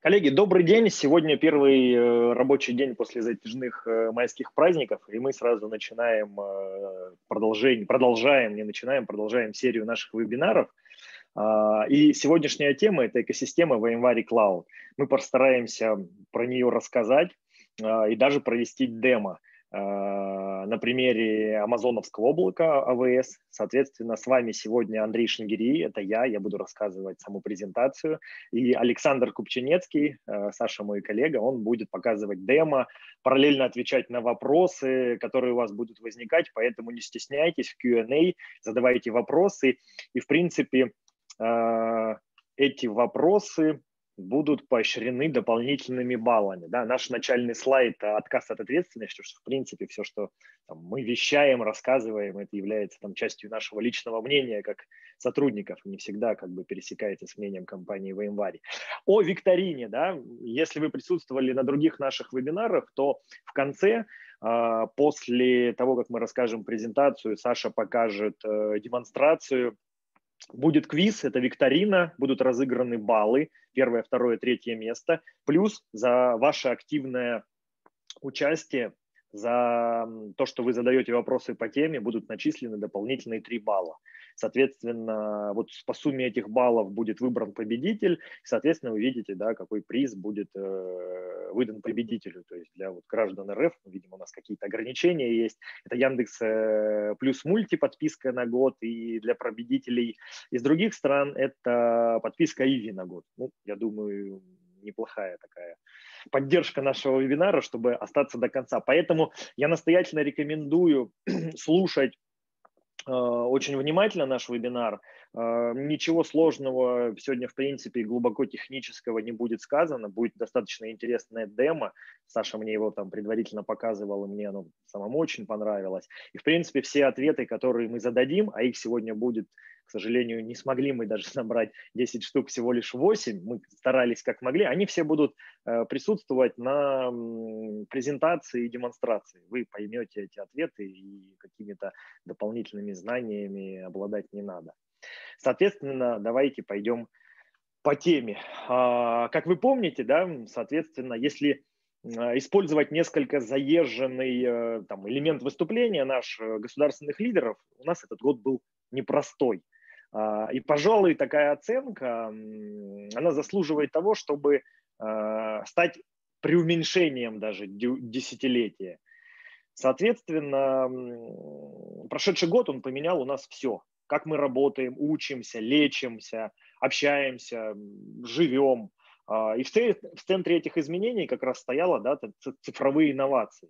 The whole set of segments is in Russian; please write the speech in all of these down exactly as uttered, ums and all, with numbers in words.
Коллеги, добрый день. Сегодня первый э, рабочий день после затяжных э, майских праздников, и мы сразу начинаем э, продолжение, продолжаем, не начинаем, продолжаем серию наших вебинаров. А, И сегодняшняя тема– это экосистема VMware Cloud. Мы постараемся про нее рассказать а, и даже провести демо а, на примере амазоновского облака А В С. Соответственно, с вами сегодня Андрей Шенгири, это я, я буду рассказывать саму презентацию. И Александр Купчинецкий, а, Саша мой коллега, он будет показывать демо, параллельно отвечать на вопросы, которые у вас будут возникать, поэтому не стесняйтесь в Q and A, задавайте вопросы. И, в принципе, эти вопросы будут поощрены дополнительными баллами. Да? Наш начальный слайд – отказ от ответственности, что, в принципе, все, что там, мы вещаем, рассказываем, это является там, частью нашего личного мнения как сотрудников, не всегда как бы пересекается с мнением компании VMware. О викторине, да, если вы присутствовали на других наших вебинарах, то в конце, после того, как мы расскажем презентацию, Саша покажет демонстрацию, будет квиз, это викторина, будут разыграны баллы, первое, второе, третье место, плюс за ваше активное участие, за то, что вы задаете вопросы по теме, будут начислены дополнительные три балла. Соответственно, вот по сумме этих баллов будет выбран победитель, соответственно, вы видите, да, какой приз будет э, выдан победителю. То есть для вот граждан Р Ф, видимо, у нас какие-то ограничения есть. Это Яндекс э, плюс мульти подписка на год, и для победителей из других стран это подписка Иви на год. Ну, я думаю, неплохая такая поддержка нашего вебинара, чтобы остаться до конца. Поэтому я настоятельно рекомендую слушать очень внимательно наш вебинар. Ничего сложного сегодня, в принципе, глубоко технического не будет сказано. Будет достаточно интересное демо. Саша мне его там предварительно показывал, и мне оно самому очень понравилось. И, в принципе, все ответы, которые мы зададим, а их сегодня будет, к сожалению, не смогли мы даже набрать десять штук, всего лишь восемь. Мы старались как могли. Они все будут присутствовать на презентации и демонстрации. Вы поймете эти ответы, и какими-то дополнительными знаниями обладать не надо. Соответственно, давайте пойдем по теме. Как вы помните, да, соответственно, если использовать несколько заезженный там, элемент выступления наших государственных лидеров, у нас этот год был непростой. И, пожалуй, такая оценка, она заслуживает того, чтобы стать преуменьшением даже десятилетия. Соответственно, прошедший год он поменял у нас все. Как мы работаем, учимся, лечимся, общаемся, живем. И в центре этих изменений как раз стояло, да, цифровые инновации.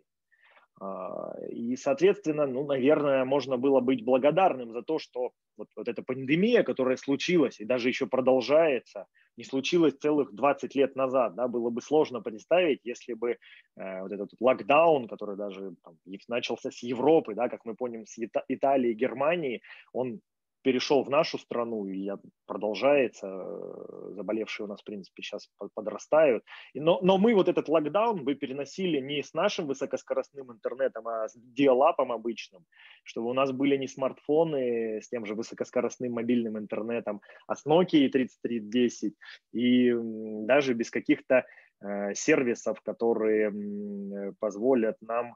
И, соответственно, ну, наверное, можно было быть благодарным за то, что вот, вот эта пандемия, которая случилась и даже еще продолжается, не случилось целых двадцать лет назад. Да, было бы сложно представить, если бы э, вот этот локдаун, который даже там, начался с Европы, да, как мы помним, с Ита- Италии и Германии, он перешел в нашу страну и продолжается. Заболевшие у нас, в принципе, сейчас подрастают. Но, но мы вот этот локдаун бы переносили не с нашим высокоскоростным интернетом, а с диал-апом обычным, чтобы у нас были не смартфоны с тем же высокоскоростным мобильным интернетом, а с Nokia тридцать три десять, и даже без каких-то э, сервисов, которые э, позволят нам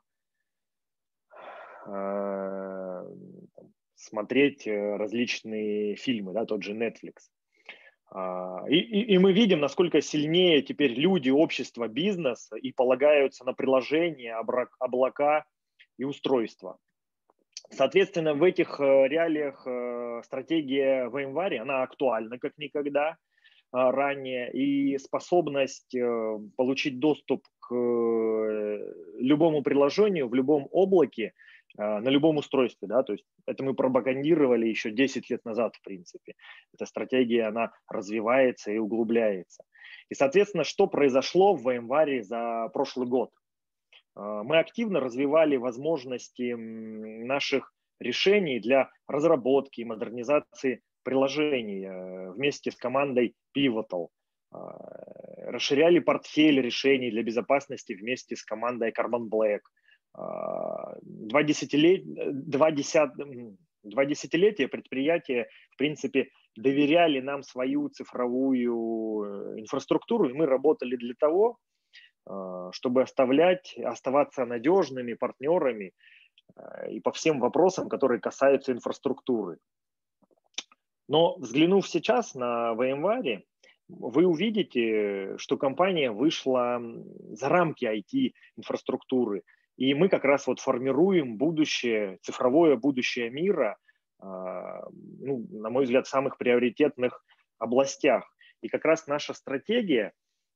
э, смотреть различные фильмы, да, тот же Netflix. И, и, и мы видим, насколько сильнее теперь люди, общество, бизнес и полагаются на приложения, облака и устройства. Соответственно, в этих реалиях стратегия VMware, она актуальна как никогда ранее, и способность получить доступ к любому приложению в любом облаке, на любом устройстве, да, то есть это мы пропагандировали еще десять лет назад, в принципе. Эта стратегия, она развивается и углубляется. И, соответственно, что произошло в VMware за прошлый год? Мы активно развивали возможности наших решений для разработки и модернизации приложений вместе с командой Pivotal. Расширяли портфель решений для безопасности вместе с командой Carbon Black. Два десятилетия, два, десят, два десятилетия предприятие, в принципе, доверяли нам свою цифровую инфраструктуру, и мы работали для того, чтобы оставлять, оставаться надежными партнерами и по всем вопросам, которые касаются инфраструктуры. Но взглянув сейчас на VMware, вы увидите, что компания вышла за рамки ай ти-инфраструктуры, и мы как раз вот формируем будущее, цифровое будущее мира, ну, на мой взгляд, в самых приоритетных областях. И как раз наша стратегия,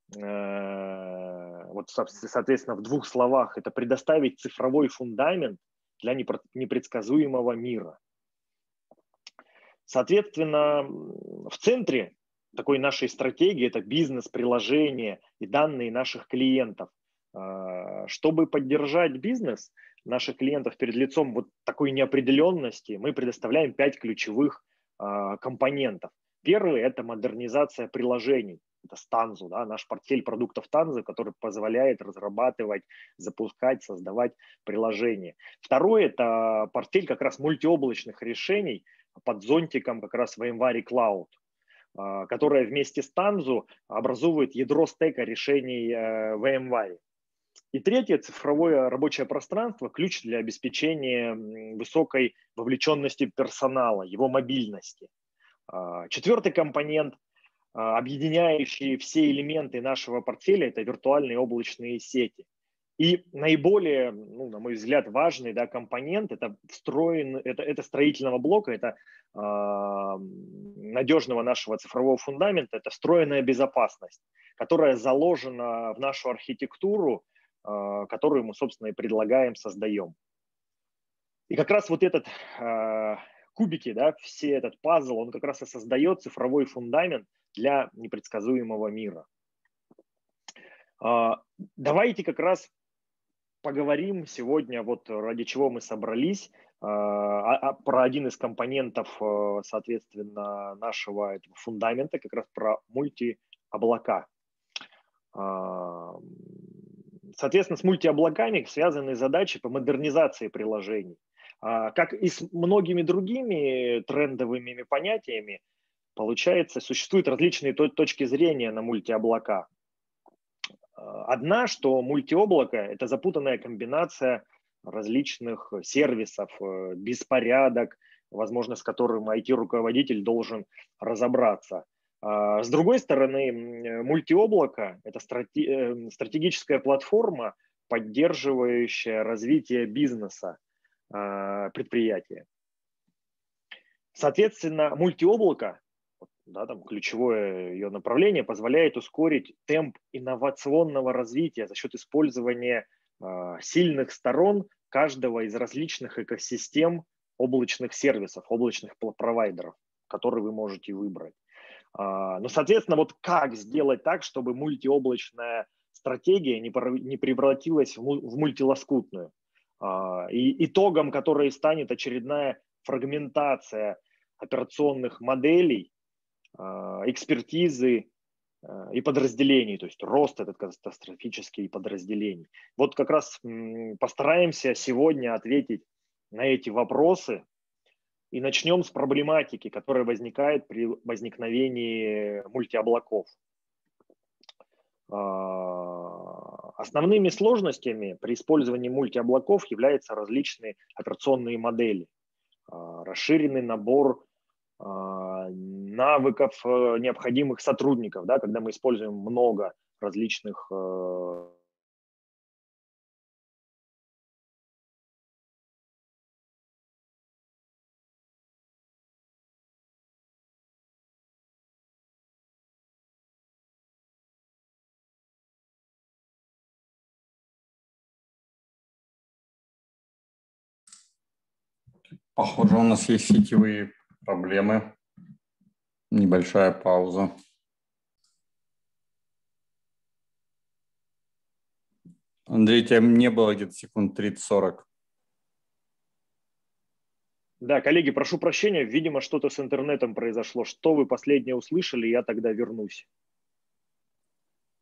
вот, соответственно, в двух словах, это предоставить цифровой фундамент для непредсказуемого мира. Соответственно, в центре такой нашей стратегии это бизнес-приложение и данные наших клиентов. Чтобы поддержать бизнес наших клиентов перед лицом вот такой неопределенности, мы предоставляем пять ключевых компонентов. Первый – это модернизация приложений. Это Stanzu, да, наш портфель продуктов Tanzu, который позволяет разрабатывать, запускать, создавать приложения. Второе – это портфель как раз мультиоблачных решений под зонтиком как раз VMware Cloud, которая вместе с Tanzu образует ядро стека решений VMware. И третье – цифровое рабочее пространство, ключ для обеспечения высокой вовлеченности персонала, его мобильности. Четвертый компонент, объединяющий все элементы нашего портфеля, это виртуальные облачные сети. И наиболее, ну, на мой взгляд, важный, да, компонент это, встроен, это, это строительного блока, это э, надежного нашего цифрового фундамента, это встроенная безопасность, которая заложена в нашу архитектуру, э, которую мы, собственно, и предлагаем, создаем. И как раз вот этот э, кубики, да, все этот пазл, он как раз и создает цифровой фундамент для непредсказуемого мира. Э, давайте как раз поговорим сегодня, вот ради чего мы собрались, а, а, про один из компонентов, соответственно, нашего этого фундамента, как раз про мультиоблака. Соответственно, с мультиоблаками связаны задачи по модернизации приложений. Как и с многими другими трендовыми понятиями, получается, существуют различные точки зрения на мультиоблака. Одна, что мультиоблако – это запутанная комбинация различных сервисов, беспорядок, возможно, с которым ай ти-руководитель должен разобраться. С другой стороны, мультиоблако – это стратегическая платформа, поддерживающая развитие бизнеса предприятия. Соответственно, мультиоблако, да, там ключевое ее направление, позволяет ускорить темп инновационного развития за счет использования э, сильных сторон каждого из различных экосистем облачных сервисов, облачных провайдеров, которые вы можете выбрать. Э, ну, соответственно, вот как сделать так, чтобы мультиоблачная стратегия не, не превратилась в, в мультилоскутную. Э, и итогом которой станет очередная фрагментация операционных моделей, экспертизы и подразделений, то есть рост этот катастрофический подразделений. Вот как раз постараемся сегодня ответить на эти вопросы и начнем с проблематики, которая возникает при возникновении мультиоблаков. Основными сложностями при использовании мультиоблаков являются различные операционные модели, расширенный набор навыков необходимых сотрудников, да, когда мы используем много различных Похоже, у нас есть сетевые проблемы. Небольшая пауза. Андрей, тебя не было где-то секунд тридцать-сорок. Да, коллеги, прошу прощения, видимо, что-то с интернетом произошло. Что вы последнее услышали, я тогда вернусь.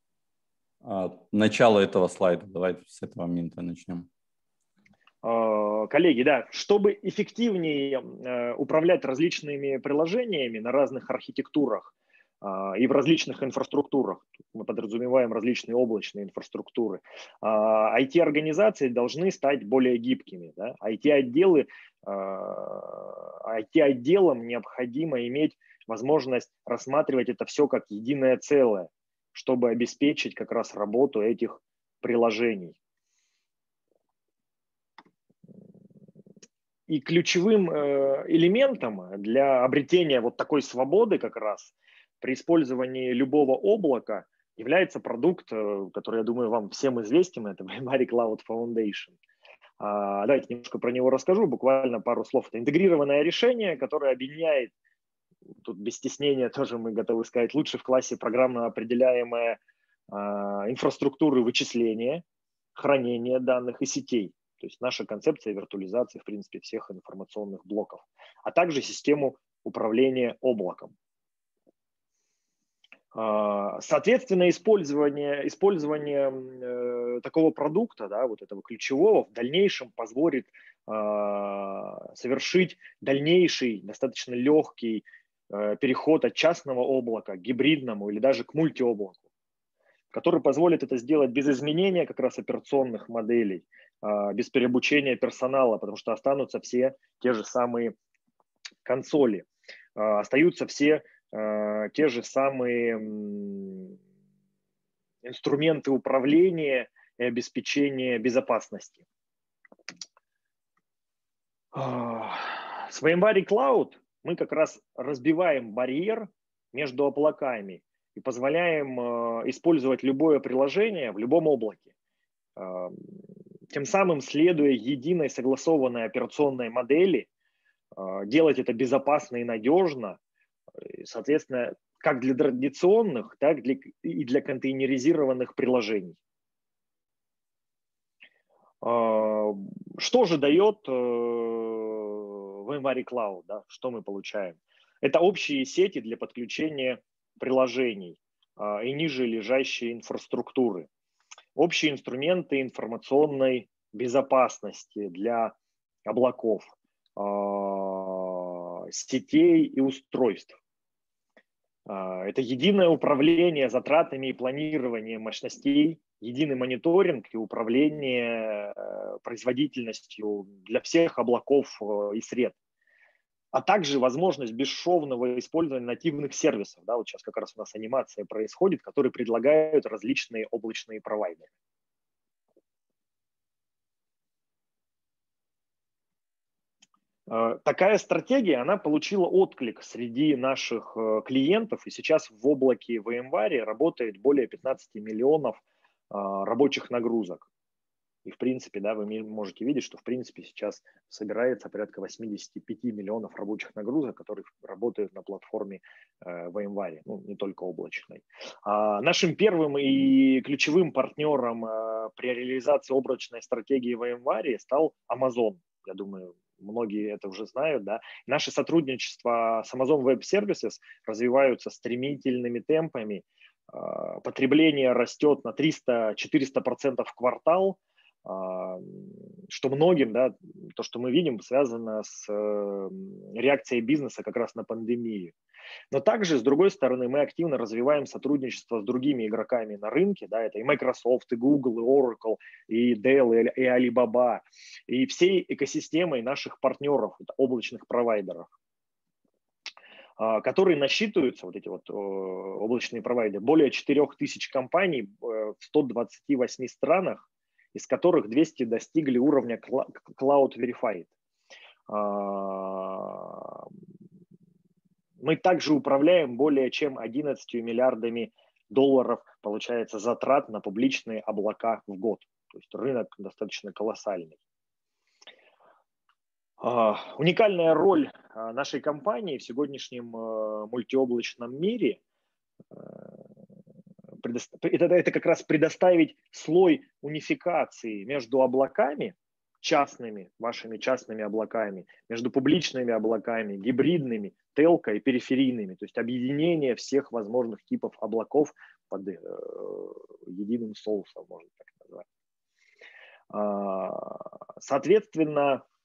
А, начало этого слайда. Давайте с этого момента начнем. Коллеги, да, чтобы эффективнее управлять различными приложениями на разных архитектурах и в различных инфраструктурах, мы подразумеваем различные облачные инфраструктуры, ай ти-организации должны стать более гибкими. Да? ай ти-отделы, ай ти-отделам необходимо иметь возможность рассматривать это все как единое целое, чтобы обеспечить как раз работу этих приложений. И ключевым элементом для обретения вот такой свободы как раз при использовании любого облака является продукт, который, я думаю, вам всем известен, это VMware Cloud Foundation. Давайте немножко про него расскажу, буквально пару слов. Это интегрированное решение, которое объединяет, тут без стеснения тоже мы готовы сказать, лучше в классе программно определяемые инфраструктуры вычисления, хранения данных и сетей. То есть наша концепция виртуализации, в принципе, всех информационных блоков, а также систему управления облаком. Соответственно, использование, использование э, такого продукта, да, вот этого ключевого, в дальнейшем позволит э, совершить дальнейший, достаточно легкий э, переход от частного облака к гибридному или даже к мультиоблаку, который позволит это сделать без изменения как раз операционных моделей, без переобучения персонала, потому что останутся все те же самые консоли, остаются все те же самые инструменты управления и обеспечения безопасности. С VMware Cloud мы как раз разбиваем барьер между облаками и позволяем использовать любое приложение в любом облаке, тем самым следуя единой согласованной операционной модели, делать это безопасно и надежно, соответственно, как для традиционных, так и для контейнеризированных приложений. Что же дает VMware Cloud? Да? Что мы получаем? Это общие сети для подключения приложений и ниже лежащие инфраструктуры. Общие инструменты информационной безопасности для облаков, сетей и устройств. Это единое управление затратами и планирование мощностей, единый мониторинг и управление производительностью для всех облаков и сред, а также возможность бесшовного использования нативных сервисов. Да, вот сейчас как раз у нас анимация происходит, которые предлагают различные облачные провайдеры. Такая стратегия, она получила отклик среди наших клиентов, и сейчас в облаке VMware работает более пятнадцати миллионов рабочих нагрузок. И в принципе, да, вы можете видеть, что в принципе сейчас собирается порядка восьмидесяти пяти миллионов рабочих нагрузок, которые работают на платформе VMware, ну, не только облачной. А нашим первым и ключевым партнером при реализации облачной стратегии VMware стал Amazon. Я думаю, многие это уже знают, да. Наше сотрудничество с Amazon Web Services развиваются стремительными темпами. Потребление растет на триста-четыреста процентов в квартал, что многим, да, то, что мы видим, связано с реакцией бизнеса как раз на пандемию. Но также, с другой стороны, мы активно развиваем сотрудничество с другими игроками на рынке. Да, это и Microsoft, и Google, и Oracle, и Dell, и Alibaba, и всей экосистемой наших партнеров, облачных провайдеров, которые насчитываются, вот эти вот облачные провайдеры, более четырёх тысяч компаний в ста двадцати восьми странах, из которых двести достигли уровня Cloud Verified. Мы также управляем более чем одиннадцатью миллиардами долларов, получается, затрат на публичные облака в год. То есть рынок достаточно колоссальный. Уникальная роль нашей компании в сегодняшнем мультиоблачном мире это, это как раз предоставить слой унификации между облаками, частными, вашими частными облаками, между публичными облаками, гибридными, телко и периферийными, то есть объединение всех возможных типов облаков под э, единым соусом, можно так назвать. Соответственно,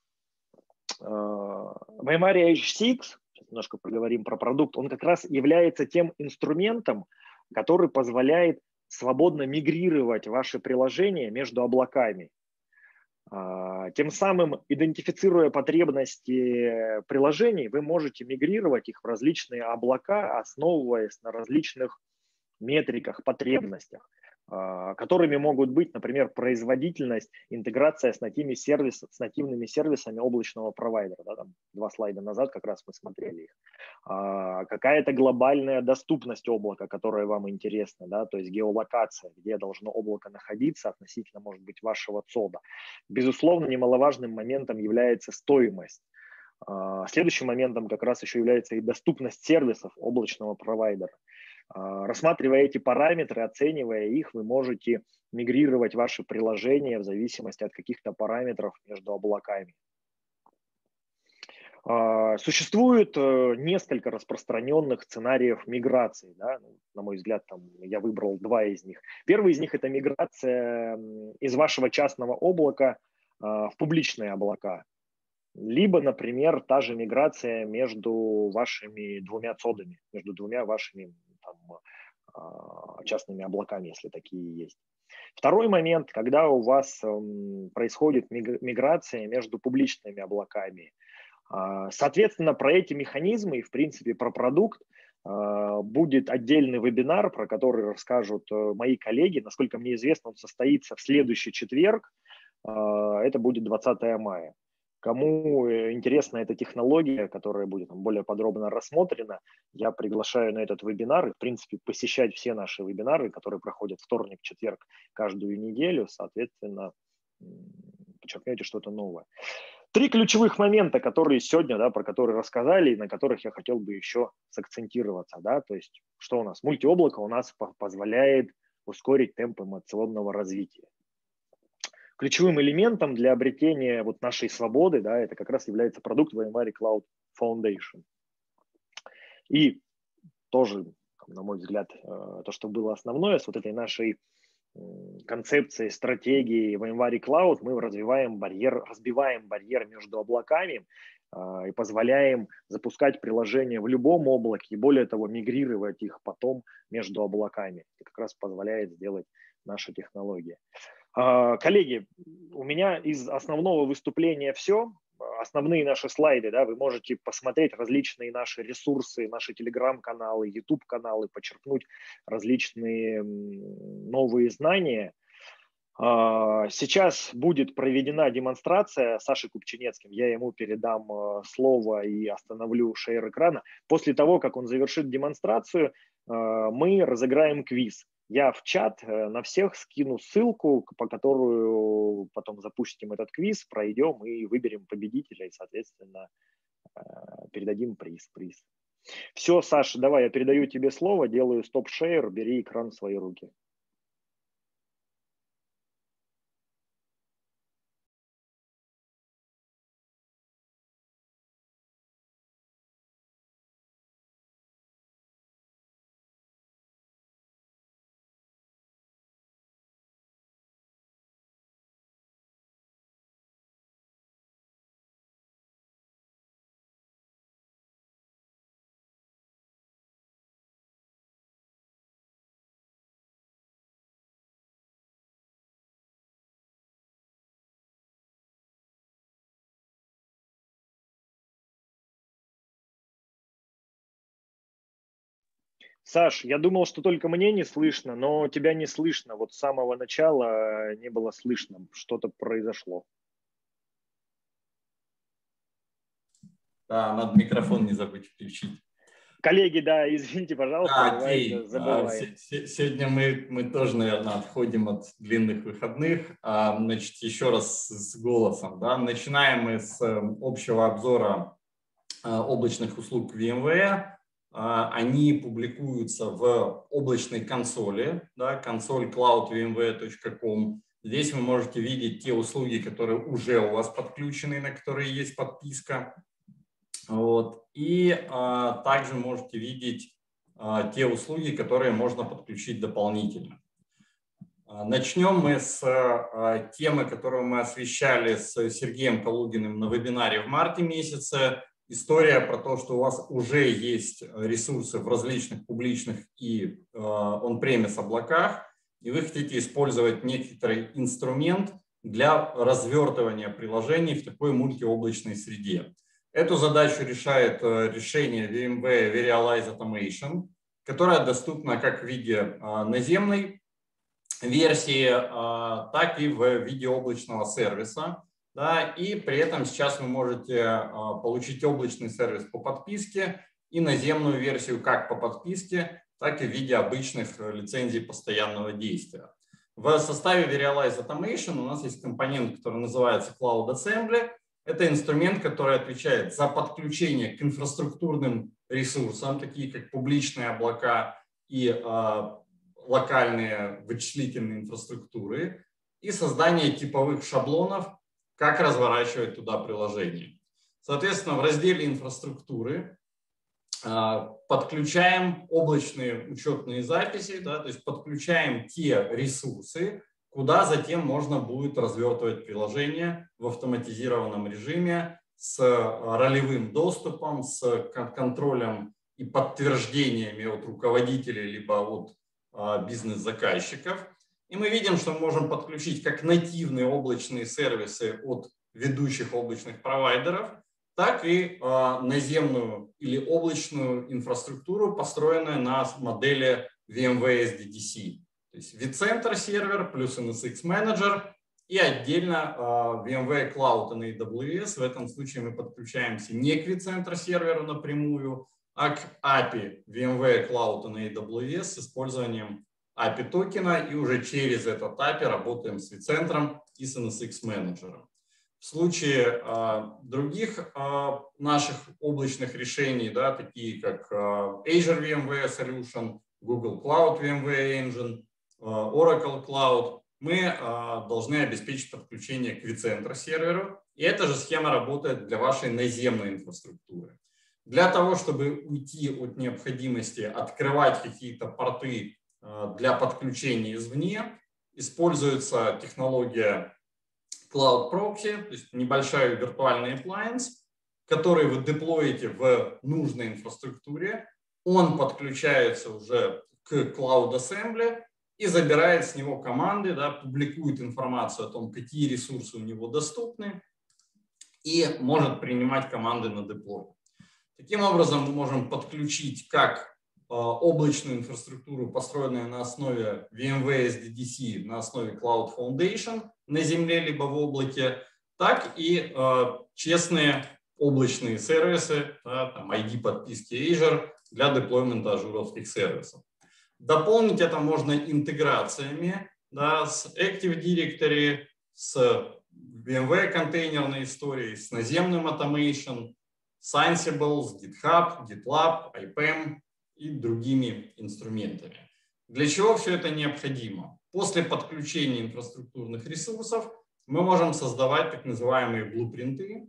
ви эм ар эйч шесть, немножко поговорим про продукт, он как раз является тем инструментом, который позволяет свободно мигрировать ваши приложения между облаками. Тем самым, идентифицируя потребности приложений, вы можете мигрировать их в различные облака, основываясь на различных метриках, потребностях, которыми могут быть, например, производительность, интеграция с нативными сервисами, с нативными сервисами облачного провайдера. Да, там два слайда назад как раз мы смотрели их. Какая-то глобальная доступность облака, которая вам интересна, да, то есть геолокация, где должно облако находиться относительно, может быть, вашего цода. Безусловно, немаловажным моментом является стоимость. Следующим моментом как раз еще является и доступность сервисов облачного провайдера. Рассматривая эти параметры, оценивая их, вы можете мигрировать ваши приложения в зависимости от каких-то параметров между облаками. Существует несколько распространенных сценариев миграции. Да? На мой взгляд, там, я выбрал два из них. Первый из них – это миграция из вашего частного облака в публичные облака. Либо, например, та же миграция между вашими двумя цодами, между двумя вашими там, частными облаками, если такие есть. Второй момент, когда у вас происходит миграция между публичными облаками. Соответственно, про эти механизмы и, в принципе, про продукт будет отдельный вебинар, про который расскажут мои коллеги. Насколько мне известно, он состоится в следующий четверг. Это будет двадцатое мая. Кому интересна эта технология, которая будет более подробно рассмотрена, я приглашаю на этот вебинар. И, в принципе, посещать все наши вебинары, которые проходят вторник, четверг каждую неделю. Соответственно, подчеркнете что-то новое. Три ключевых момента, которые сегодня, да, про которые рассказали, и на которых я хотел бы еще сакцентироваться. Да, то есть, что у нас? Мультиоблако у нас позволяет ускорить темп инновационного развития. Ключевым элементом для обретения вот нашей свободы, да, это как раз является продукт ви эм ар Cloud Foundation. И тоже, на мой взгляд, то, что было основное, с вот этой нашей концепцией, стратегией ви эм ар Cloud, мы развиваем барьер, разбиваем барьер между облаками и позволяем запускать приложения в любом облаке и, более того, мигрировать их потом между облаками. Это как раз позволяет сделать наша технология. Коллеги, у меня из основного выступления все. Основные наши слайды, да, вы можете посмотреть различные наши ресурсы, наши телеграм-каналы, ютуб-каналы, почерпнуть различные новые знания. Сейчас будет проведена демонстрация Сашей Купчинецким. Я ему передам слово и остановлю шейр экрана. После того, как он завершит демонстрацию, мы разыграем квиз. Я в чат на всех скину ссылку, по которую потом запустим этот квиз, пройдем и выберем победителя, и, соответственно, передадим приз. приз. Все, Саша, давай, я передаю тебе слово, делаю стоп-шейр, бери экран в свои руки. Саш, я думал, что только мне не слышно, но тебя не слышно. Вот с самого начала не было слышно. Что-то произошло. Да, надо микрофон не забыть включить. Коллеги, да, извините, пожалуйста, Да, бывает, Кей, забываем. Сегодня мы, мы тоже, наверное, отходим от длинных выходных. Значит, еще раз с голосом. Да? Начинаем мы с общего обзора облачных услуг VMware. Они публикуются в облачной консоли, да, консоль клауд ви эм вэр точка ком. Здесь вы можете видеть те услуги, которые уже у вас подключены, на которые есть подписка. Вот. И а, также можете видеть а, те услуги, которые можно подключить дополнительно. А, начнем мы с а, темы, которую мы освещали с Сергеем Калугиным на вебинаре в марте месяце. история про то, что у вас уже есть ресурсы в различных публичных и он-премис облаках, и вы хотите использовать некоторый инструмент для развертывания приложений в такой мультиоблачной среде. Эту задачу решает решение ви эм вэйр Verialize Automation, которая доступна как в виде наземной версии, так и в виде облачного сервиса. Да, и при этом сейчас вы можете получить облачный сервис по подписке и наземную версию как по подписке, так и в виде обычных лицензий постоянного действия. В составе Verialize Automation у нас есть компонент, который называется Cloud Assembly. Это инструмент, который отвечает за подключение к инфраструктурным ресурсам, такие как публичные облака и э, локальные вычислительные инфраструктуры, и создание типовых шаблонов, как разворачивать туда приложение. Соответственно, в разделе инфраструктуры э, подключаем облачные учетные записи, да, то есть подключаем те ресурсы, куда затем можно будет развертывать приложение в автоматизированном режиме с ролевым доступом, с контролем и подтверждениями от руководителей либо от э, бизнес-заказчиков. И мы видим, что мы можем подключить как нативные облачные сервисы от ведущих облачных провайдеров, так и э, наземную или облачную инфраструктуру, построенную на модели ви эм вэйр эс ди ди си. То есть vCenter сервер плюс эн эс икс Manager и отдельно э, ви эм вэйр Cloud на эй дабл ю эс. В этом случае мы подключаемся не к vCenter серверу напрямую, а к эй пи ай ви эм вэйр Cloud на эй дабл ю эс с использованием эй пи ай токена, и уже через этот эй пи ай работаем с vCenter и с эн эс икс Manager. В случае э, других э, наших облачных решений, да, такие как э, Azure ви эм вэйр Solution, Google Cloud ви эм вэйр Engine, э, Oracle Cloud, мы э, должны обеспечить подключение к vCenter серверу. И эта же схема работает для вашей наземной инфраструктуры. Для того, чтобы уйти от необходимости открывать какие-то порты для подключения извне, используется технология Cloud Proxy, то есть небольшой виртуальный appliance, который вы деплоите в нужной инфраструктуре. Он подключается уже к Cloud Assembly и забирает с него команды, да, публикует информацию о том, какие ресурсы у него доступны, и может принимать команды на деплой. Таким образом, мы можем подключить как облачную инфраструктуру, построенную на основе ви эм вэйр эс ди ди си, на основе Cloud Foundation на земле либо в облаке, так и э, честные облачные сервисы, да, там ай ди-подписки Azure для деплоймента ажуровских сервисов. Дополнить это можно интеграциями, да, с Active Directory, с ви эм вэйр контейнерной историей, с наземным Automation, с Ansible, с GitHub, GitLab, ай пи эм и другими инструментами. Для чего все это необходимо? После подключения инфраструктурных ресурсов мы можем создавать так называемые блупринты.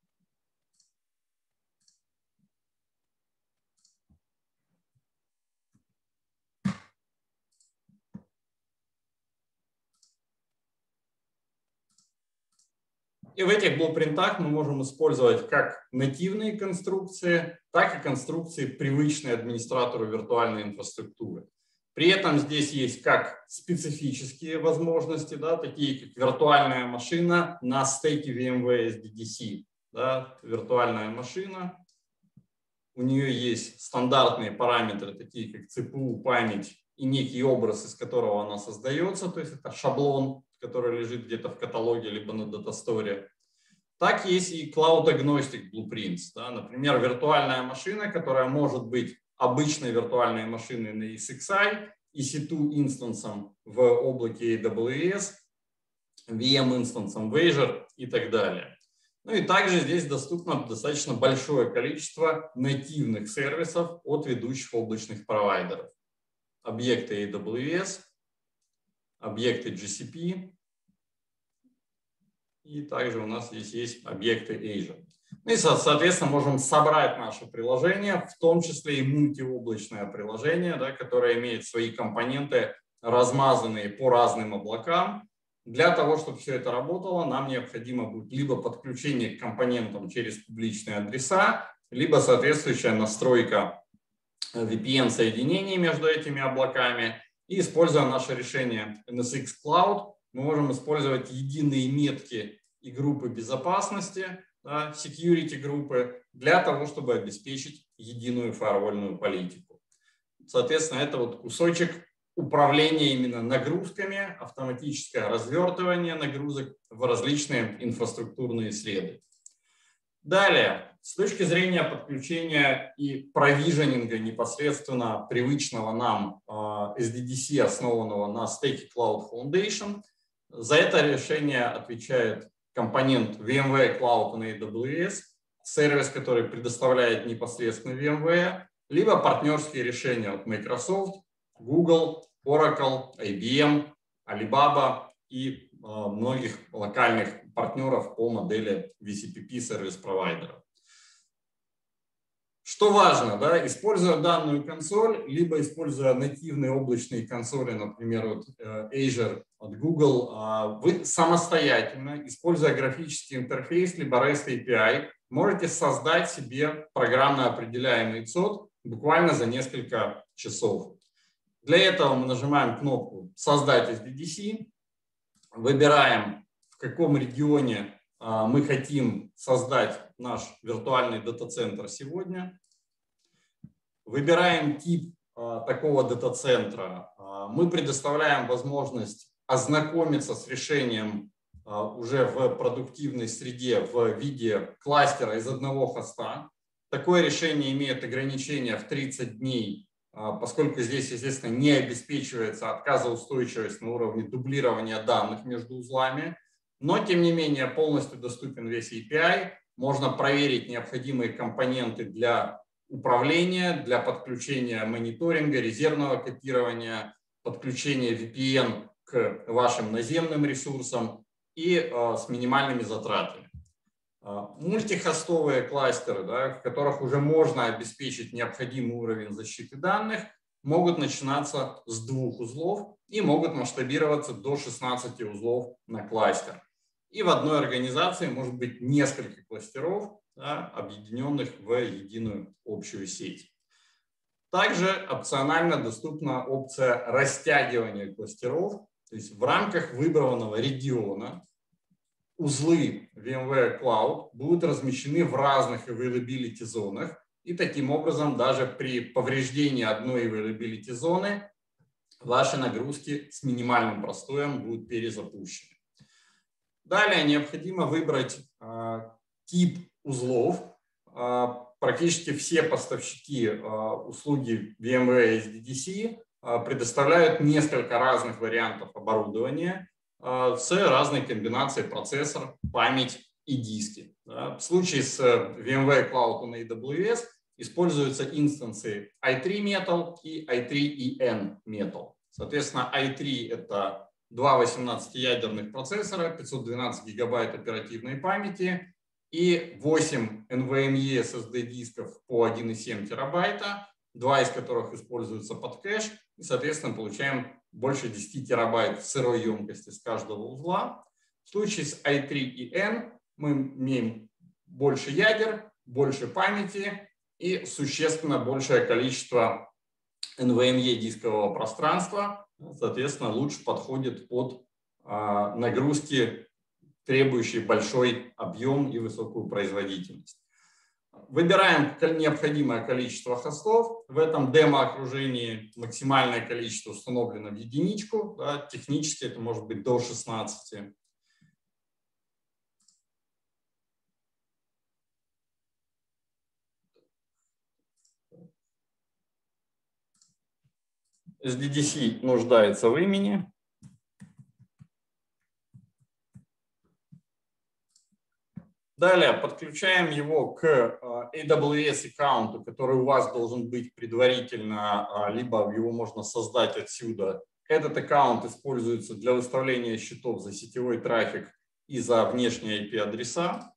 И в этих блупринтах мы можем использовать как нативные конструкции, так и конструкции, привычные администратору виртуальной инфраструктуры. При этом здесь есть как специфические возможности, да, такие как виртуальная машина на стеке ви эм вэйр эс ди ди си. Да, виртуальная машина. У нее есть стандартные параметры, такие как цэ пэ у, память и некий образ, из которого она создается. То есть это шаблон, который лежит где-то в каталоге либо на датасторе. Так есть и Cloud Agnostic Blueprints. Да, например, виртуальная машина, которая может быть обычной виртуальной машиной на и эс икс ай, и си ту инстансом в облаке эй дабл ю эс, ви эм инстансом в Azure и так далее. Ну и также здесь доступно достаточно большое количество нативных сервисов от ведущих облачных провайдеров. Объекты эй дабл ю эс, объекты джи си пи, и также у нас здесь есть объекты Azure. Ну и, соответственно, можем собрать наше приложение, в том числе и мультиоблачное приложение, да, которое имеет свои компоненты, размазанные по разным облакам. Для того, чтобы все это работало, нам необходимо будет либо подключение к компонентам через публичные адреса, либо соответствующая настройка ви пи эн-соединений между этими облаками. И используя наше решение эн эс икс Cloud, мы можем использовать единые метки и группы безопасности, да, security группы, для того, чтобы обеспечить единую фаервольную политику. Соответственно, это вот кусочек управления именно нагрузками, автоматическое развертывание нагрузок в различные инфраструктурные среды. Далее, с точки зрения подключения и провиженинга непосредственно привычного нам эс ди ди си, основанного на стеке Cloud Foundation, за это решение отвечает компонент VMware Cloud на эй дабл ю эс, сервис, который предоставляет непосредственно VMware, либо партнерские решения от Microsoft, Google, Oracle, ай би эм, Alibaba и э, многих локальных партнеров по модели ви си пи пи сервис-провайдеров. Что важно, да, используя данную консоль, либо используя нативные облачные консоли, например, вот, э, Azure от Google, э, вы самостоятельно, используя графический интерфейс, либо REST эй пи ай, можете создать себе программно определяемый цод буквально за несколько часов. Для этого мы нажимаем кнопку «Создать эс ди ди си», выбираем, в каком регионе а, мы хотим создать наш виртуальный дата-центр сегодня. Выбираем тип а, такого дата-центра. А, мы предоставляем возможность ознакомиться с решением а, уже в продуктивной среде в виде кластера из одного хоста. Такое решение имеет ограничение в тридцать дней, поскольку здесь, естественно, не обеспечивается отказоустойчивость на уровне дублирования данных между узлами, но, тем не менее, полностью доступен весь эй пи ай. Можно проверить необходимые компоненты для управления, для подключения мониторинга, резервного копирования, подключения ви пи эн к вашим наземным ресурсам и э, с минимальными затратами. Мультихостовые кластеры, да, в которых уже можно обеспечить необходимый уровень защиты данных, могут начинаться с двух узлов и могут масштабироваться до шестнадцати узлов на кластер. И в одной организации может быть несколько кластеров, да, объединенных в единую общую сеть. Также опционально доступна опция растягивания кластеров, то есть в рамках выбранного региона узлы VMware Cloud будут размещены в разных availability зонах, и таким образом даже при повреждении одной availability зоны ваши нагрузки с минимальным простоем будут перезапущены. Далее необходимо выбрать э, тип узлов. Э, практически все поставщики э, услуги VMware эс ди ди си э, предоставляют несколько разных вариантов оборудования с разной комбинацией процессор, память и диски. В случае с VMware Cloud на эй дабл ю эс используются инстансы ай три Metal и ай три и эн Metal. Соответственно, ай три – это два восемнадцатиядерных процессора, пятьсот двенадцать гигабайт оперативной памяти и восемь эн ви эм и эс эс ди дисков по один и семь терабайта, два из которых используются под кэш, и, соответственно, получаем больше десяти терабайт сырой емкости с каждого узла. В случае с ай три и эн мы имеем больше ядер, больше памяти и существенно большее количество эн ви эм и дискового пространства. Соответственно, лучше подходит под а, нагрузки, требующие большой объем и высокую производительность. Выбираем необходимое количество хостов. В этом демо-окружении максимальное количество установлено в единичку. Да, технически это может быть до шестнадцати. эс ди ди си нуждается в имени. Далее подключаем его к эй дабл ю эс аккаунту, который у вас должен быть предварительно, либо его можно создать отсюда. Этот аккаунт используется для выставления счетов за сетевой трафик и за внешние ай пи-адреса.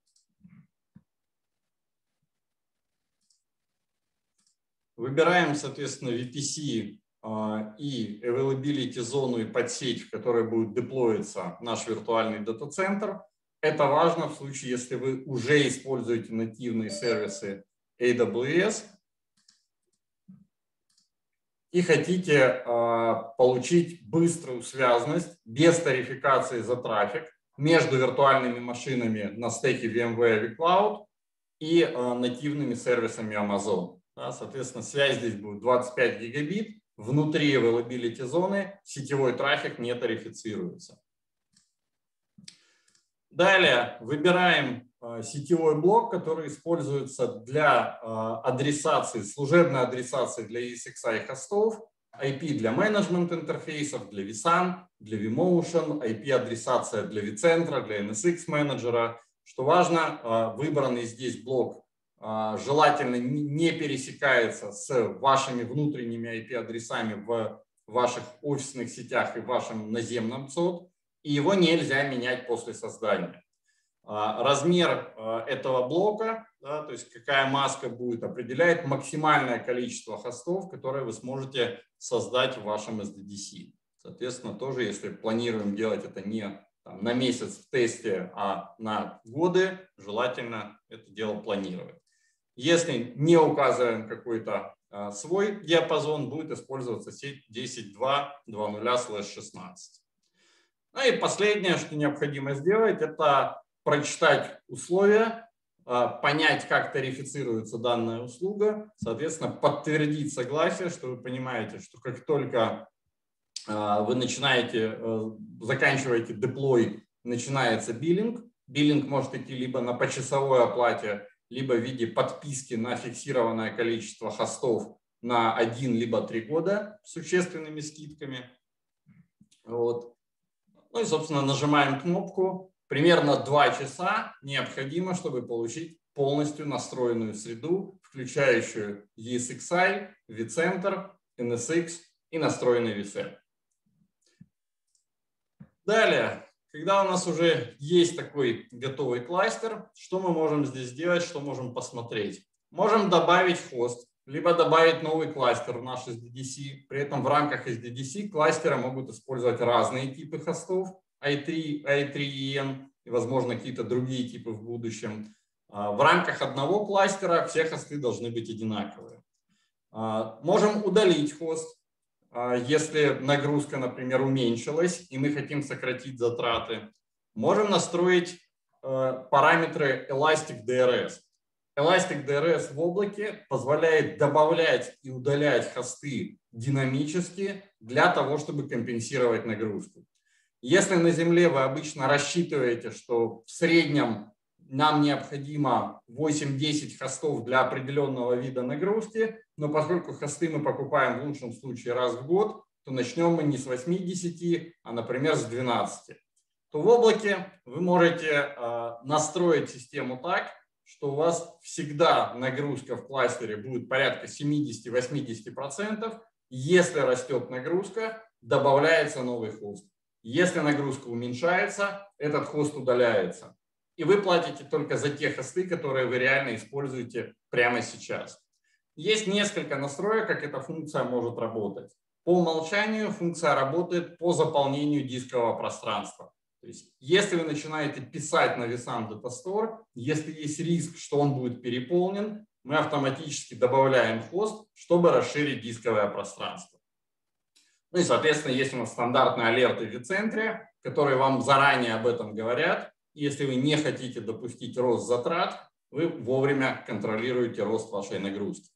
Выбираем, соответственно, ви пи си и availability зону и подсеть, в которой будет деплоиться наш виртуальный дата-центр. Это важно в случае, если вы уже используете нативные сервисы эй дабл ю эс и хотите э, получить быструю связность без тарификации за трафик между виртуальными машинами на стеке VMware vCloud и э, нативными сервисами Amazon. Да, соответственно, связь здесь будет двадцать пять гигабит, внутри availability зоны сетевой трафик не тарифицируется. Далее выбираем э, сетевой блок, который используется для э, адресации, служебной адресации для и эс икс ай хостов, ай пи для менеджмент интерфейсов, для vSAN, для vMotion, ай пи-адресация для vCentра, для эн эс икс менеджера. Что важно, э, выбранный здесь блок э, желательно не пересекается с вашими внутренними ай пи-адресами в ваших офисных сетях и в вашем наземном цод. И его нельзя менять после создания. Размер этого блока, да, то есть какая маска будет, определяет максимальное количество хостов, которые вы сможете создать в вашем эс ди ди си. Соответственно, тоже, если планируем делать это не там, на месяц в тесте, а на годы, желательно это дело планировать. Если не указываем какой-то а, свой диапазон, будет использоваться сеть десять точка два точка два слэш шестнадцать. Ну и последнее, что необходимо сделать, это прочитать условия, понять, как тарифицируется данная услуга, соответственно, подтвердить согласие, что вы понимаете, что как только вы начинаете, заканчиваете деплой, начинается биллинг. Биллинг может идти либо на почасовой оплате, либо в виде подписки на фиксированное количество хостов на один либо три года с существенными скидками. Вот. Ну и, собственно, нажимаем кнопку. Примерно два часа необходимо, чтобы получить полностью настроенную среду, включающую и эс икс ай, vCenter, эн эс икс и настроенный vSAN. Далее, когда у нас уже есть такой готовый кластер, что мы можем здесь сделать, что можем посмотреть? Можем добавить хост, либо добавить новый кластер в наш эс ди ди си. При этом в рамках эс ди ди си кластеры могут использовать разные типы хостов, ай три, ай три и эн и, возможно, какие-то другие типы в будущем. В рамках одного кластера все хосты должны быть одинаковые. Можем удалить хост, если нагрузка, например, уменьшилась, и мы хотим сократить затраты. Можем настроить параметры Elastic ди ар эс. Elastic ди ар эс в облаке позволяет добавлять и удалять хосты динамически для того, чтобы компенсировать нагрузку. Если на Земле вы обычно рассчитываете, что в среднем нам необходимо восемь-десять хостов для определенного вида нагрузки, но поскольку хосты мы покупаем в лучшем случае раз в год, то начнем мы не с восьми-десяти, а, например, с двенадцати. То в облаке вы можете э, настроить систему так, что у вас всегда нагрузка в кластере будет порядка семидесяти-восьмидесяти процентов. Если растет нагрузка, добавляется новый хост. Если нагрузка уменьшается, этот хост удаляется. И вы платите только за те хосты, которые вы реально используете прямо сейчас. Есть несколько настроек, как эта функция может работать. По умолчанию функция работает по заполнению дискового пространства. То есть, если вы начинаете писать на vSAN Data Store, если есть риск, что он будет переполнен, мы автоматически добавляем хост, чтобы расширить дисковое пространство. Ну и, соответственно, есть у нас стандартные алерты в vCenter, которые вам заранее об этом говорят. Если вы не хотите допустить рост затрат, вы вовремя контролируете рост вашей нагрузки.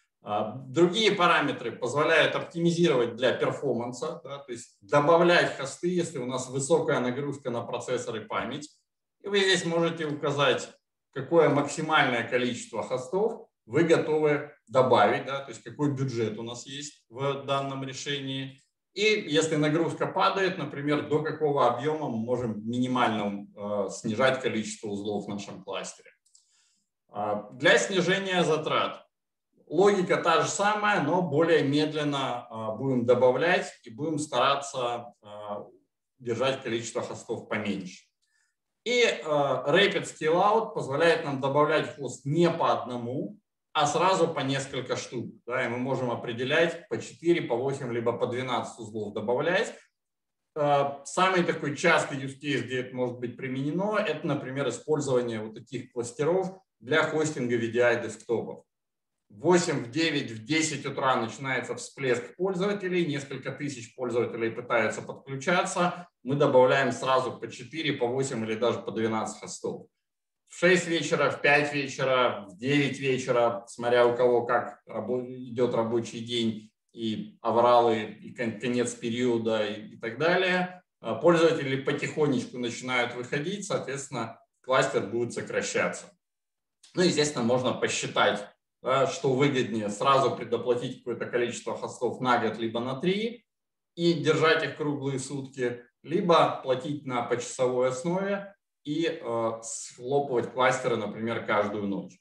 Другие параметры позволяют оптимизировать для перформанса, да, то есть добавлять хосты, если у нас высокая нагрузка на процессор и память. И вы здесь можете указать, какое максимальное количество хостов вы готовы добавить, да, то есть какой бюджет у нас есть в данном решении. И если нагрузка падает, например, до какого объема мы можем минимально э, снижать количество узлов в нашем кластере. Э, для снижения затрат логика та же самая, но более медленно э, будем добавлять и будем стараться э, держать количество хостов поменьше. И э, Rapid Scale-Out позволяет нам добавлять хост не по одному, а сразу по несколько штук. Да, и мы можем определять по четыре, по восемь, либо по двенадцать узлов добавлять. Самый такой частый use case, где это может быть применено, это, например, использование вот таких кластеров для хостинга ви ди ай-десктопов. в восемь, в девять, в десять утра начинается всплеск пользователей, несколько тысяч пользователей пытаются подключаться, мы добавляем сразу по четыре, по восемь или даже по двенадцать хостов. В шесть вечера, в пять вечера, в девять вечера, смотря у кого как идет рабочий день, и авралы, и конец периода и, и так далее, пользователи потихонечку начинают выходить, соответственно, кластер будет сокращаться. Ну, естественно, можно посчитать, да, что выгоднее, сразу предоплатить какое-то количество хостов на год, либо на три, и держать их круглые сутки, либо платить на почасовой основе и э, схлопывать кластеры, например, каждую ночь.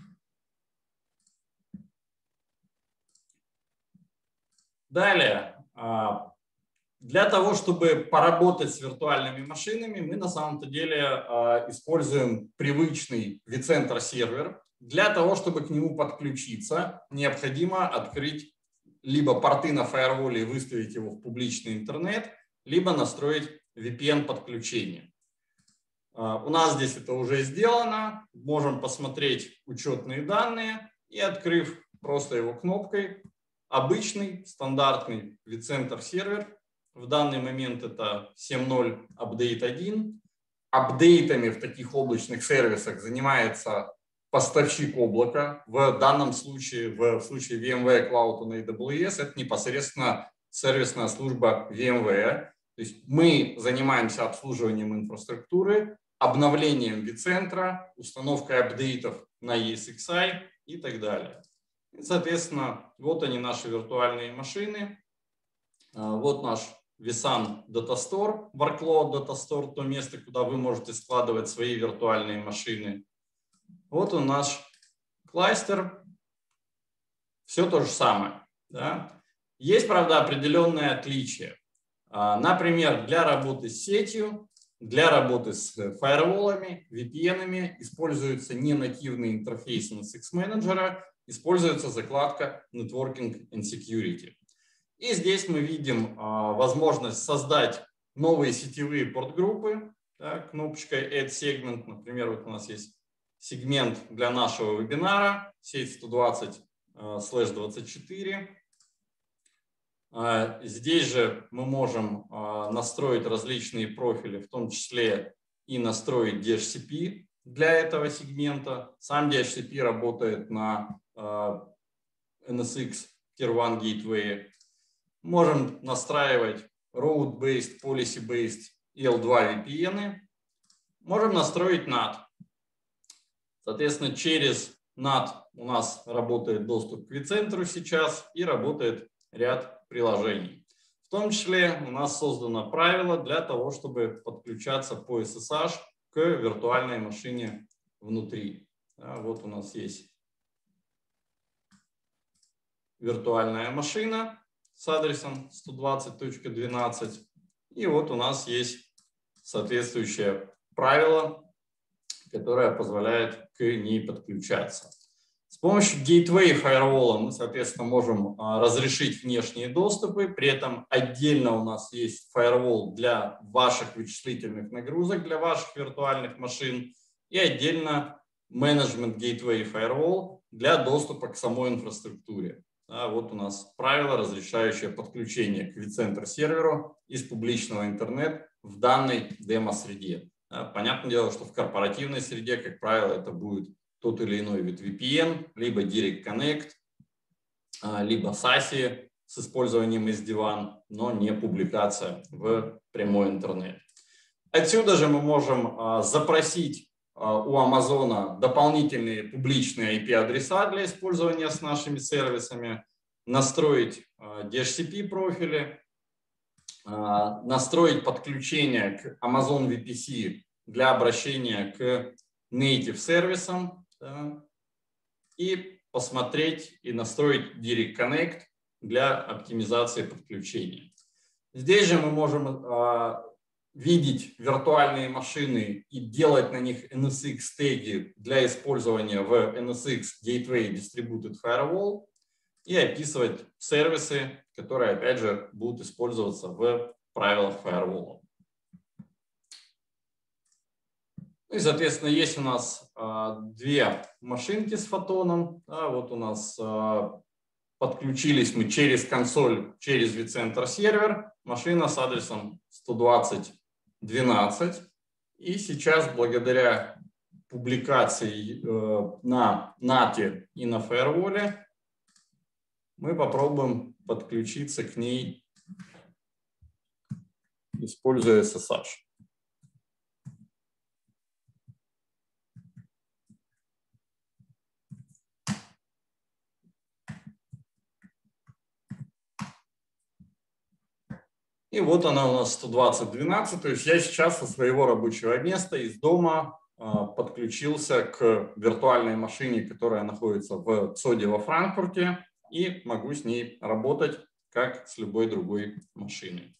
Далее, э, для того, чтобы поработать с виртуальными машинами, мы на самом-то деле э, используем привычный vCenter сервер. Для того, чтобы к нему подключиться, необходимо открыть либо порты на фаерволе и выставить его в публичный интернет, либо настроить ви пи эн-подключение. У нас здесь это уже сделано. Можем посмотреть учетные данные и, открыв просто его кнопкой, обычный стандартный vCenter сервер. В данный момент это семь ноль апдейт один. Апдейтами в таких облачных сервисах занимается поставщик облака. В данном случае, в случае VMware Cloud на эй дабл ю эс, это непосредственно сервисная служба VMware. То есть мы занимаемся обслуживанием инфраструктуры, обновлением vCenter, установкой апдейтов на и эс икс ай и так далее. И, соответственно, вот они, наши виртуальные машины. Вот наш vSAN Data Store, Workload Data Store, то место, куда вы можете складывать свои виртуальные машины. Вот он наш кластер. Все то же самое. Да? Есть, правда, определенные отличия. Например, для работы с сетью, для работы с фаерволами, ви пи эн-ами используется не нативный интерфейс эн эс икс Manager, используется закладка Networking and Security. И здесь мы видим а, возможность создать новые сетевые портгруппы. Да, кнопочкой Add Segment, например, вот у нас есть сегмент для нашего вебинара, сеть сто двадцать слэш двадцать четыре. Здесь же мы можем настроить различные профили, в том числе и настроить ди эйч си пи для этого сегмента. Сам ди эйч си пи работает на эн эс икс Tier один Gateway. Можем настраивать Route-based, Policy-based и эл два ви пи эн. Можем настроить нат. Соответственно, через нат у нас работает доступ к vCenter сейчас и работает ряд приложений. В том числе у нас создано правило для того, чтобы подключаться по эс эс эйч к виртуальной машине внутри. Да, вот у нас есть виртуальная машина с адресом сто двадцать точка двенадцать. И вот у нас есть соответствующее правило, которое позволяет к ней подключаться. С помощью Gateway Firewall мы, соответственно, можем разрешить внешние доступы. При этом отдельно у нас есть Firewall для ваших вычислительных нагрузок, для ваших виртуальных машин. И отдельно Management Gateway Firewall для доступа к самой инфраструктуре. Да, вот у нас правило, разрешающее подключение к vCenter серверу из публичного интернета в данной демо-среде. Да, понятное дело, что в корпоративной среде, как правило, это будет тот или иной вид ви пи эн, либо Direct Connect, либо саси с использованием эс ди ван, но не публикация в прямой интернет. Отсюда же мы можем запросить у Амазона дополнительные публичные ай пи-адреса для использования с нашими сервисами, настроить ди эйч си пи профили, настроить подключение к Amazon ви пи си для обращения к native сервисам, да, и посмотреть и настроить Direct Connect для оптимизации подключения. Здесь же мы можем а, видеть виртуальные машины и делать на них эн эс икс теги для использования в эн эс икс Gateway Distributed Firewall и описывать сервисы, которые, опять же, будут использоваться в правилах Firewall. И, соответственно, есть у нас а, две машинки с фотоном. Да, вот у нас а, подключились мы через консоль, через vCenter сервер. Машина с адресом сто двадцать двенадцать. И сейчас, благодаря публикации э, на нате и на фаерволе, мы попробуем подключиться к ней, используя эс эс эйч. И вот она у нас сто двадцать двенадцать, то есть я сейчас со своего рабочего места из дома э, подключился к виртуальной машине, которая находится в цоде во Франкфурте, и могу с ней работать как с любой другой машиной.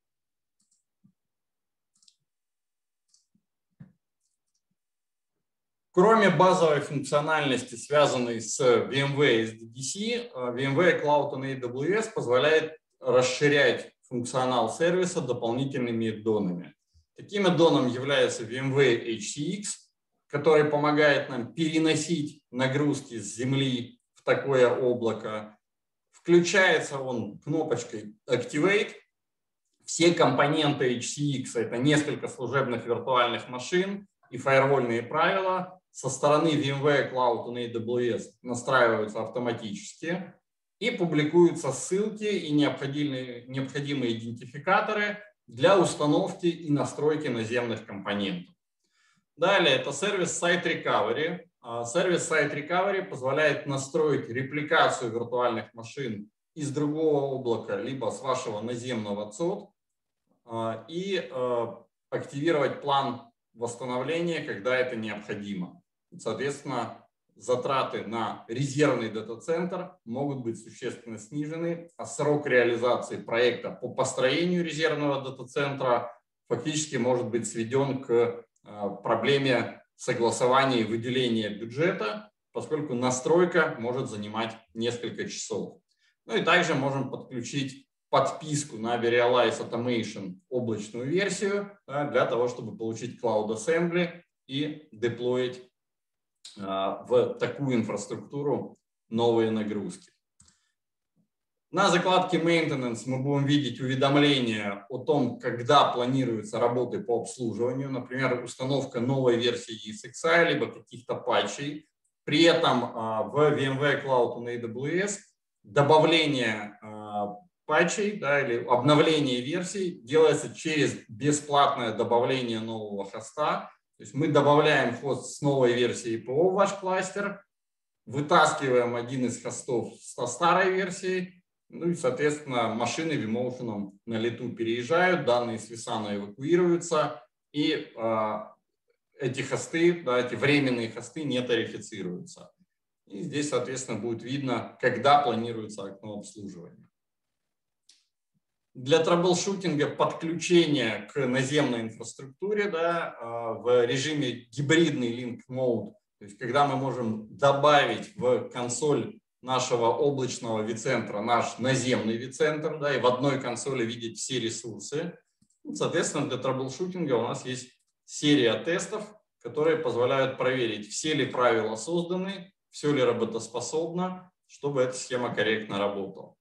Кроме базовой функциональности, связанной с ви эм вей эс ди ди си, ви эм вей Cloud on эй дабл ю эс позволяет расширять функционал сервиса дополнительными аддонами. Таким аддоном является ви эм вей эйч си икс, который помогает нам переносить нагрузки с земли в такое облако. Включается он кнопочкой Activate. Все компоненты эйч си икс – это несколько служебных виртуальных машин и фаервольные правила. Со стороны ви эм вей Cloud on эй дабл ю эс настраиваются автоматически. И публикуются ссылки и необходимые, необходимые идентификаторы для установки и настройки наземных компонентов. Далее это сервис Site Recovery. Сервис Site Recovery позволяет настроить репликацию виртуальных машин из другого облака, либо с вашего наземного цод, и активировать план восстановления, когда это необходимо. Соответственно, затраты на резервный дата-центр могут быть существенно снижены, а срок реализации проекта по построению резервного дата-центра фактически может быть сведен к проблеме согласования и выделения бюджета, поскольку настройка может занимать несколько часов. Ну и также можем подключить подписку на Verialize Automation облачную версию, да, для того, чтобы получить Cloud Assembly и деплоить в такую инфраструктуру новые нагрузки. На закладке Maintenance мы будем видеть уведомления о том, когда планируются работы по обслуживанию, например, установка новой версии и эс икс ай, либо каких-то патчей. При этом в ви эм вей Cloud on эй дабл ю эс добавление патчей, да, или обновление версий делается через бесплатное добавление нового хоста. То есть мы добавляем хост с новой версией ПО в ваш кластер, вытаскиваем один из хостов со старой версией, ну и, соответственно, машины vMotion на лету переезжают, данные с Висана эвакуируются, и э, эти хосты, да, эти временные хосты не тарифицируются. И здесь, соответственно, будет видно, когда планируется окно обслуживания. Для траблшутинга подключения к наземной инфраструктуре, да, в режиме гибридный link mode, то есть когда мы можем добавить в консоль нашего облачного vCenter наш наземный vCenter, да, и в одной консоли видеть все ресурсы. Соответственно, для траблшутинга у нас есть серия тестов, которые позволяют проверить, все ли правила созданы, все ли работоспособно, чтобы эта схема корректно работала.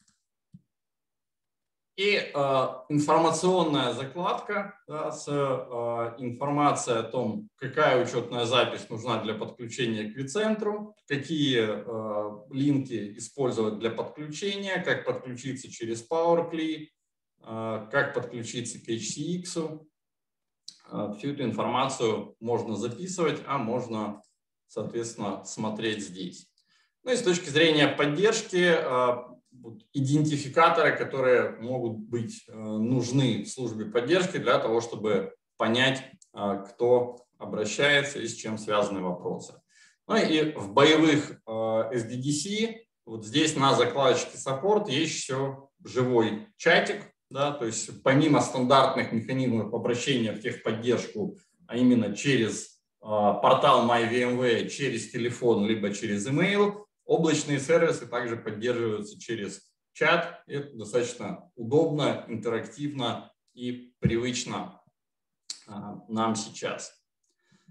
И э, информационная закладка, да, с э, информацией о том, какая учетная запись нужна для подключения к vCenter, какие э, линки использовать для подключения, как подключиться через PowerCli, э, как подключиться к эйч си икс. Э, всю эту информацию можно записывать, а можно, соответственно, смотреть здесь. Ну и с точки зрения поддержки, э, идентификаторы, которые могут быть э, нужны в службе поддержки для того, чтобы понять, э, кто обращается и с чем связаны вопросы. Ну и в боевых э, эс ди ди си, вот здесь на закладочке Support есть еще живой чатик, да, то есть помимо стандартных механизмов обращения в техподдержку, а именно через э, портал MyVMware, через телефон, либо через email, облачные сервисы также поддерживаются через чат. Это достаточно удобно, интерактивно и привычно а, нам сейчас.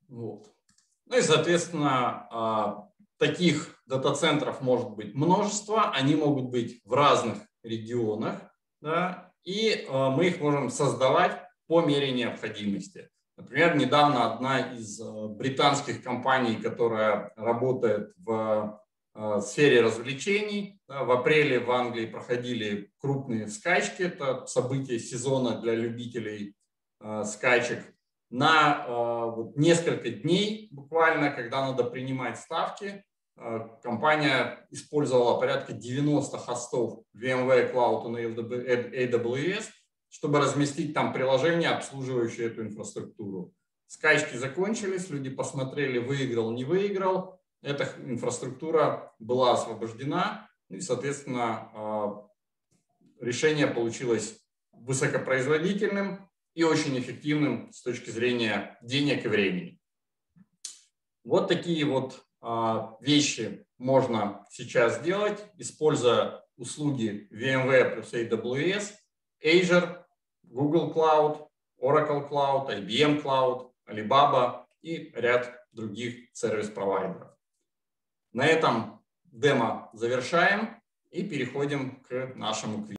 Вот. Ну и, соответственно, таких дата-центров может быть множество, они могут быть в разных регионах, да, и мы их можем создавать по мере необходимости. Например, недавно одна из британских компаний, которая работает в сфере развлечений, в апреле в Англии проходили крупные скачки, это событие сезона для любителей скачек, на вот, несколько дней буквально, когда надо принимать ставки, компания использовала порядка девяноста хостов VMware Cloud на эй дабл ю эс, чтобы разместить там приложение, обслуживающее эту инфраструктуру. Скачки закончились, люди посмотрели, выиграл, не выиграл. Эта инфраструктура была освобождена, и, соответственно, решение получилось высокопроизводительным и очень эффективным с точки зрения денег и времени. Вот такие вот вещи можно сейчас сделать, используя услуги VMware плюс эй дабл ю эс, Azure, Google Cloud, Oracle Cloud, ай би эм Cloud, Alibaba и ряд других сервис-провайдеров. На этом демо завершаем и переходим к нашему квизу.